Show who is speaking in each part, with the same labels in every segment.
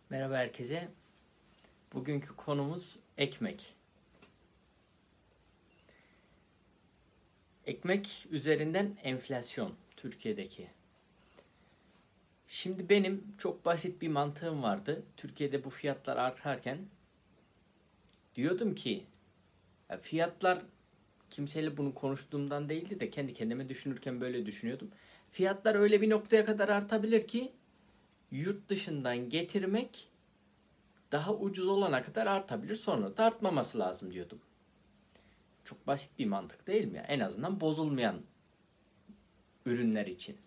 Speaker 1: Merhaba herkese. Bugünkü konumuz ekmek. Ekmek üzerinden enflasyon Türkiye'deki. Şimdi benim çok basit bir mantığım vardı. Türkiye'de bu fiyatlar artarken diyordum ki fiyatlar kimseyle bunu konuştuğumdan değildi de kendi kendime düşünürken böyle düşünüyordum. Fiyatlar öyle bir noktaya kadar artabilir ki yurt dışından getirmek daha ucuz olana kadar artabilir. Sonra da artmaması lazım diyordum. Çok basit bir mantık değil mi? En azından bozulmayan ürünler için.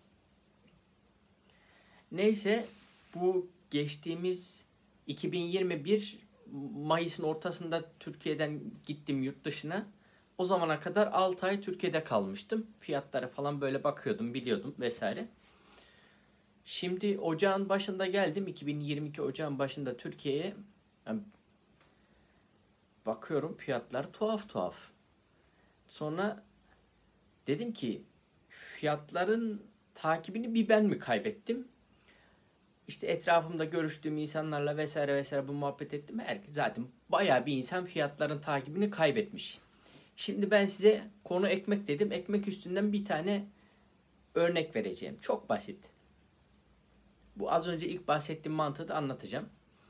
Speaker 1: Neyse bu geçtiğimiz 2021 Mayıs'ın ortasında Türkiye'den gittim yurt dışına. O zamana kadar 6 ay Türkiye'de kalmıştım. Fiyatlara falan böyle bakıyordum, biliyordum vesaire. Şimdi ocağın başında geldim. 2022 ocağın başında Türkiye'ye. Yani bakıyorum fiyatlar tuhaf tuhaf. Sonra dedim ki fiyatların takibini bir ben mi kaybettim? İşte etrafımda görüştüğüm insanlarla vesaire vesaire bu muhabbet ettim. Herkes zaten bayağı bir insan fiyatların takibini kaybetmiş. Şimdi ben size konu ekmek dedim. Ekmek üstünden bir tane örnek vereceğim. Çok basit. Bu az önce ilk bahsettiğim mantığı da anlatacağım.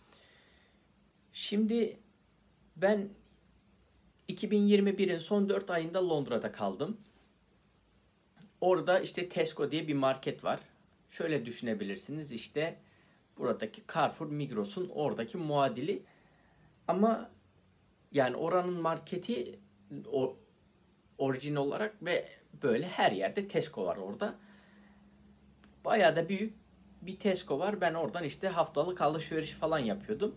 Speaker 1: Şimdi ben 2021'in son 4 ayında Londra'da kaldım. Orada işte Tesco diye bir market var. Şöyle düşünebilirsiniz, işte buradaki Carrefour, Migros'un oradaki muadili. Ama yani oranın marketi orijin olarak ve böyle her yerde Tesco var orada. Bayağı da büyük bir Tesco var. Ben oradan işte haftalık alışveriş falan yapıyordum.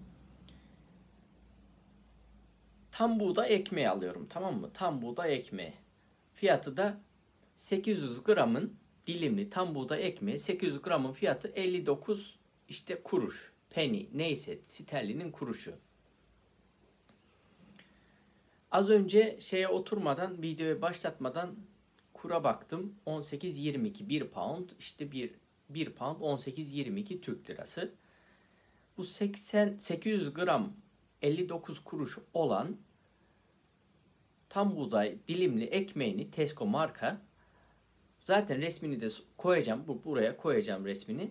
Speaker 1: Tam buğday ekmeği alıyorum, tamam mı? Tam buğday ekmeği. Fiyatı da 800 gramın dilimli tam buğday ekmeği, 800 gramın fiyatı 59 işte kuruş. Penny neyse, sterlinin kuruşu. Az önce şeye oturmadan, videoyu başlatmadan kura baktım. 18.22 1 pound, işte bir pound 18.22 Türk lirası. Bu 800 gram 59 kuruş olan tam buğday dilimli ekmeğini, Tesco marka, zaten resmini de koyacağım. Buraya koyacağım resmini.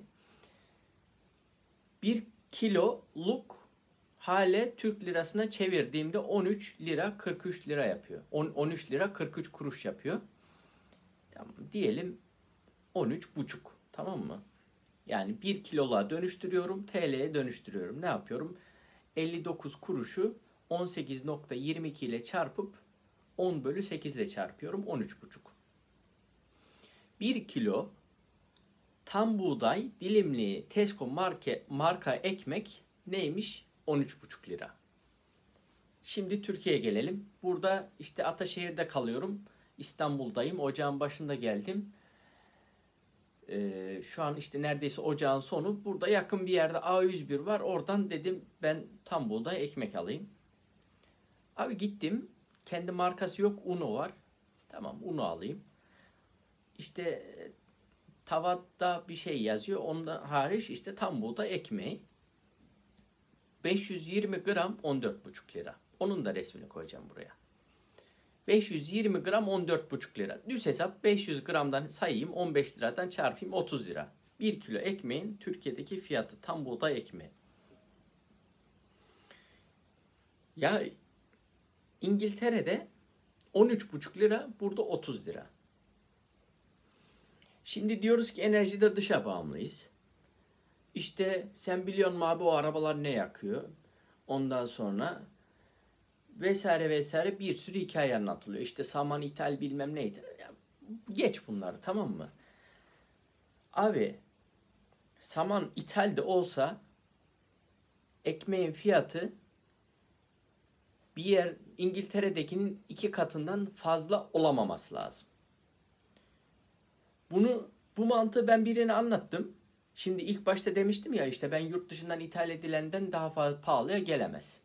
Speaker 1: 1 kiloluk hale Türk lirasına çevirdiğimde 13 lira 43 lira yapıyor. 13 lira 43 kuruş yapıyor. Tamam, diyelim 13,5. Tamam mı? Yani 1 kiloluğa dönüştürüyorum. TL'ye dönüştürüyorum. Ne yapıyorum? 59 kuruşu 18,22 ile çarpıp 10 bölü 8 ile çarpıyorum. 13,5. 1 kilo tam buğday dilimli Tesco marka ekmek neymiş? 13,5 lira. Şimdi Türkiye'ye gelelim. Burada işte Ataşehir'de kalıyorum. İstanbul'dayım. Ocağın başında geldim. Şu an işte neredeyse ocağın sonu. Burada yakın bir yerde A101 var. Oradan dedim ben tam buğday ekmek alayım. Abi gittim. Kendi markası yok. Uno var. Tamam, Uno alayım. İşte tavada bir şey yazıyor. Ondan hariç işte tam buğday ekmeği. 520 gram 14,5 lira. Onun da resmini koyacağım buraya. 520 gram 14,5 lira. Düz hesap 500 gramdan sayayım, 15 liradan çarpayım, 30 lira. 1 kilo ekmeğin Türkiye'deki fiyatı tam buğday ekmeği. Ya İngiltere'de 13,5 lira, burada 30 lira. Şimdi diyoruz ki enerjide dışa bağımlıyız. İşte sen biliyor musun abi o arabalar ne yakıyor? Ondan sonra vesaire vesaire bir sürü hikaye anlatılıyor. İşte saman ithal bilmem neydi. Geç bunları, tamam mı? Abi saman ithal de olsa ekmeğin fiyatı bir yer İngiltere'dekinin 2 katından fazla olamaması lazım. Bu mantığı ben birine anlattım. Şimdi ilk başta demiştim ya, işte ben yurt dışından ithal edilenden daha fazla pahalıya gelemez.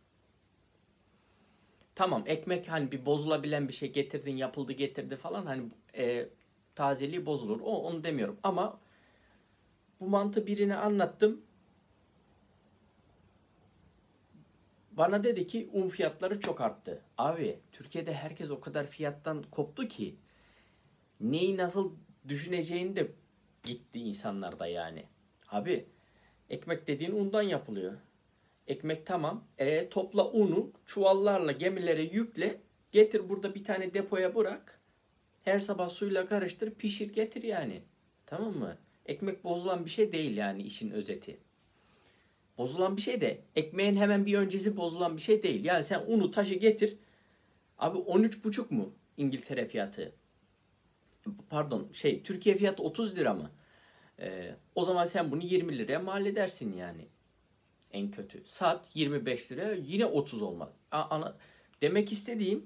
Speaker 1: Tamam, ekmek hani bir bozulabilen bir şey, getirdin yapıldı getirdi falan, hani tazeliği bozulur. Onu demiyorum ama bu mantığı birine anlattım. bana dedi ki un fiyatları çok arttı. Abi Türkiye'de herkes o kadar fiyattan koptu ki neyi nasıl düşüneceğini de gitti insanlarda yani. Abi ekmek dediğin undan yapılıyor. Ekmek tamam. Topla unu çuvallarla gemilere yükle. Getir burada bir tane depoya bırak. Her sabah suyla karıştır pişir getir yani. Tamam mı? Ekmek bozulan bir şey değil yani işin özeti. Bozulan bir şey de ekmeğin hemen bir öncesi bozulan bir şey değil. Yani sen unu taşı getir. Abi 13,5 mu İngiltere fiyatı? Pardon Türkiye fiyatı 30 lira mı? O zaman sen bunu 20 liraya mal edersin yani. En kötü. Sat 25 liraya yine 30 olmaz. Demek istediğim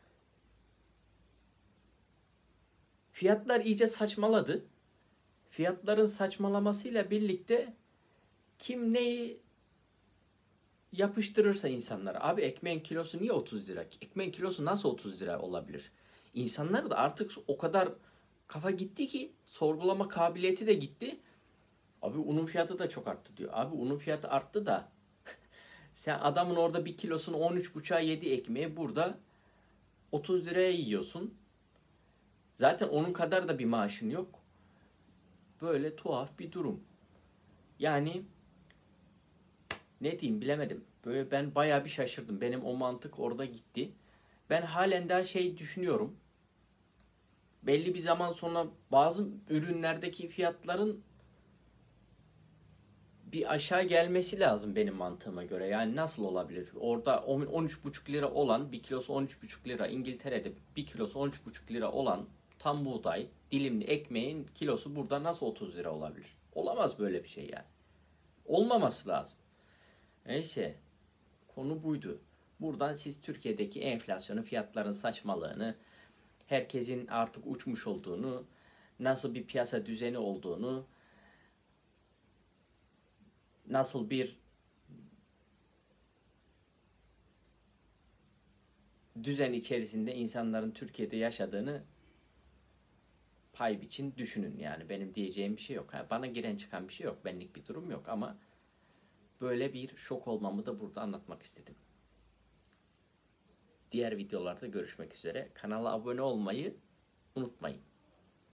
Speaker 1: fiyatlar iyice saçmaladı. Fiyatların saçmalamasıyla birlikte kim neyi yapıştırırsa insanlara. Abi ekmeğin kilosu niye 30 lira? Ekmeğin kilosu nasıl 30 lira olabilir? İnsanlar da artık o kadar kafa gitti ki sorgulama kabiliyeti de gitti. Abi unun fiyatı da çok arttı diyor. Abi unun fiyatı arttı da sen adamın orada bir kilosunu 13,5'a yedi ekmeği burada 30 liraya yiyorsun. Zaten onun kadar da bir maaşın yok. Böyle tuhaf bir durum. Yani ne diyeyim bilemedim. Böyle ben bayağı bir şaşırdım. Benim o mantık orada gitti. Ben halen daha düşünüyorum. Belli bir zaman sonra bazı ürünlerdeki fiyatların bir aşağı gelmesi lazım benim mantığıma göre. Yani nasıl olabilir? Orada 13,5 lira olan bir kilosu 13,5 lira İngiltere'de bir kilosu 13,5 lira olan tam buğday dilimli ekmeğin kilosu burada nasıl 30 lira olabilir? Olamaz böyle bir şey yani. Olmaması lazım. Neyse konu buydu. Buradan siz Türkiye'deki enflasyonun fiyatların saçmalığını, herkesin artık uçmuş olduğunu, nasıl bir piyasa düzeni olduğunu, nasıl bir düzen içerisinde insanların Türkiye'de yaşadığını pay biçin düşünün yani. Benim diyeceğim bir şey yok. Bana giren çıkan bir şey yok. Benlik bir durum yok ama böyle bir şok olmamı da burada anlatmak istedim. Diğer videolarda görüşmek üzere. Kanala abone olmayı unutmayın.